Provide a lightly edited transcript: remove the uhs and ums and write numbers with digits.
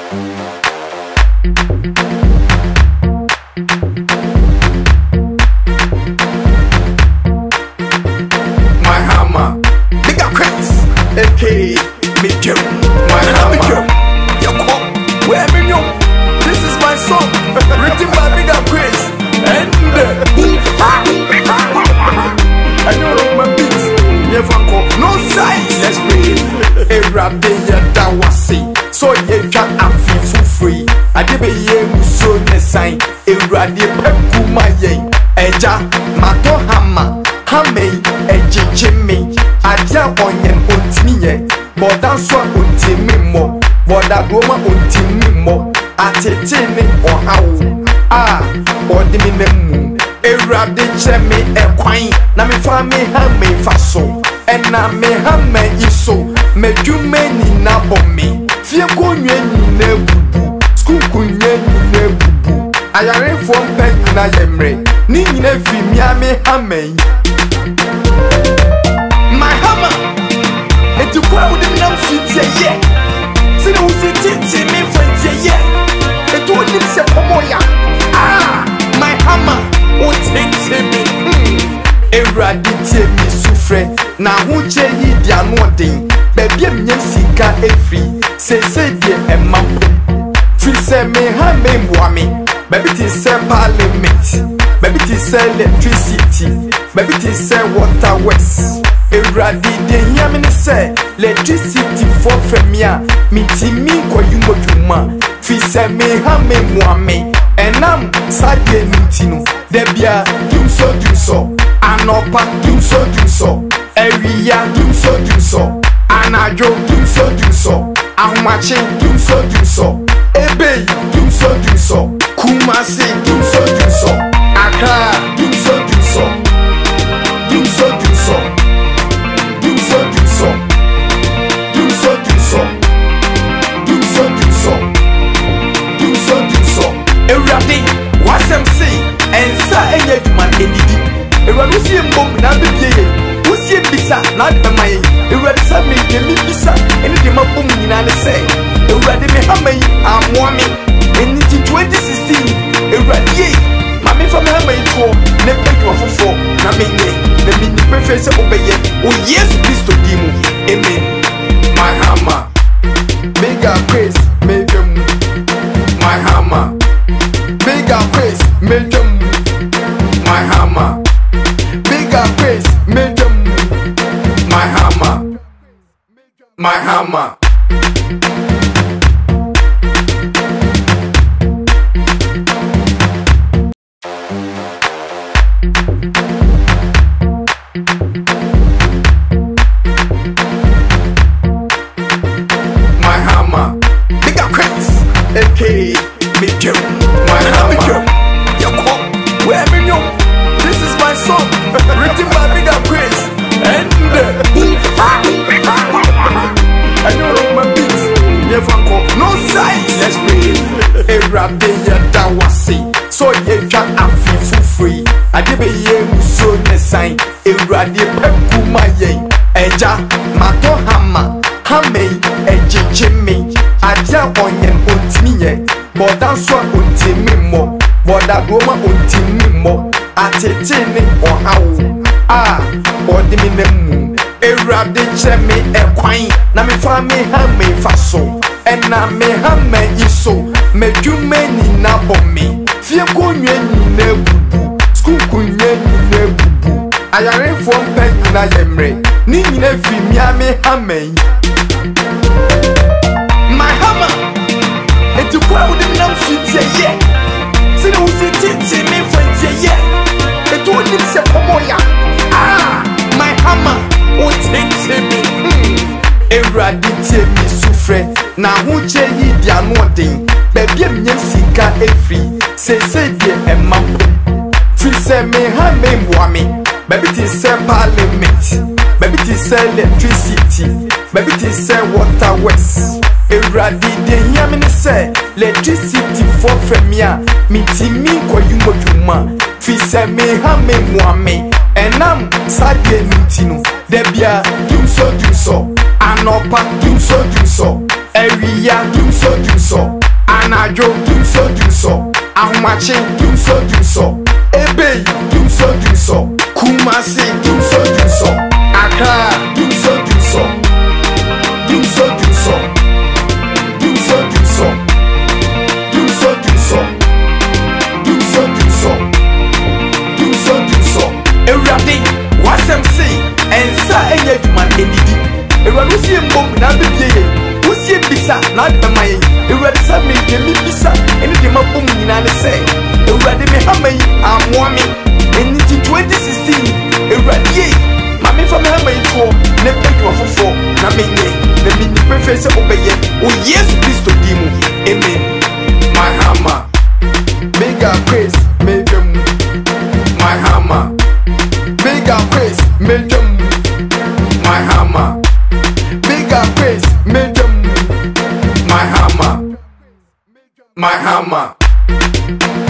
My hammer, bigger Chris, aka me Joe. My hammer, your call, where me know. This is my song, written by bigger Chris, and I know my beats, never call, no size. Let's breathe. Every day that was see, so you can have for free. I did be a so the sign. Every day, Pekumaye, Eja, Mato Hammer. Hame, Jimmy, Adia Onyen Untiniye, Bodanswa Untimimo, Bodagoma Untimimo, Atetini or how, or the minimum, a rabbit chemi, a quine, Nami Fami Hame Faso, and Name Hame Iso, make you many nabomi, Fiakunyen nebubu, Skukunyen nebubu, I are from Pekuna Yemre, Nina Fimiame Hame. My hammer, it's a crowd of them feet, yeah. See the who's it, me friends, yeah. It told him, say, Pomoya. My hammer, what's it me? Eradicate me, Sufre. Now, who jay ye, no day. Baby, I'm Sika every. Say, dear, and mum. Free say me, hame, wami. Baby, tis a parliament. Baby, tis electricity. Baby, tis water west. Eradi de yamine say electricity for femia. Miti mi kwa yumo juma. Fi say me hame muame. Enam sadye nutino. Debia dumso. Anopa dumso. Area dumso. Anajo dumso. Ahumache dumso. Ebe dumso. Kumasi dumso. Accra dumso. Everyday, what's MC? And sa enya man endidi. Everyday see mbom na bebiye. Who see bisa na de mai. Everyday sa me de mi bisa. Eni de mabom nyina ne say. Everyday me hamai amwami. Eni 2016. Everyday mami fa me hamai to ne pejo afofo na menye. Na mi ni prefer se obeye. O Yesu Kristo dimu. Amen. My hammer. Bigger praise, major. My hammer. Bigger praise, major. My hammer. Bigger praise, major. My hammer. My hammer. My hammer. Bigger praise, aka me Joe. My hammer, your call, where me know. This is my song, written by bigger Chris, and I know my beats, never call, no size. Let's breathe. Every day that was see, so you can have for free. I did be a so the sign. Every day Pekumaye, Eja, Mato Hammer, Hame, Jimmy, Adia Onyen Untiniye. Bodanswa untimimo, Bodagoma untimimo, Atetini or how, or the minimum. A rabbit chemi, a quine, Nami Fami Hame Faso, and Name Hame Iso, make you many nabomi, Fiakunyen nebubu, Skukunyen nebubu. I are from Pekuna Yemre, Nina Fimiame Hame. My hammer. It's a crowd of them feet, yeah. See the who's it, me friends, yeah. It told him, say, Pomoya. My hammer, what's it me? Eradicate me, Sufre. Now, who jay ye, no day. Baby, I'm Sika every. Say, dear, and mum. Free say me, hame, wami. Baby, tis a parliament. Baby, tis electricity. Baby, tis water west. Eradi de yamine say electricity for femia. Miti mi kwa yumo juma. Fi say me hame muame. Enam sadye nutino. Debia dumso. Anopa dumso. Area dumso. Anajo, do so. Ahumachi, do so. Ebe, do so. Kumasi, do so. Accra, do so. Do so. Do so. Everybody, what's MC? And sa enye man endidi. Everybody see mbom na bebie. Usi bisa na de mai. Everybody sa me gemi bisa. Eni de mabom nyina ne say. Everybody me hamai amwami. Eni 2016. Everybody mami fa me hamai to ne pedu afofo na menye. Na me ni prefer se obeye. O Yesu Kristo dimu. Amen. My hammer. Mega praise, mega my hammer. Bigger praise, major. My hammer. Bigger praise, major. My hammer. My hammer.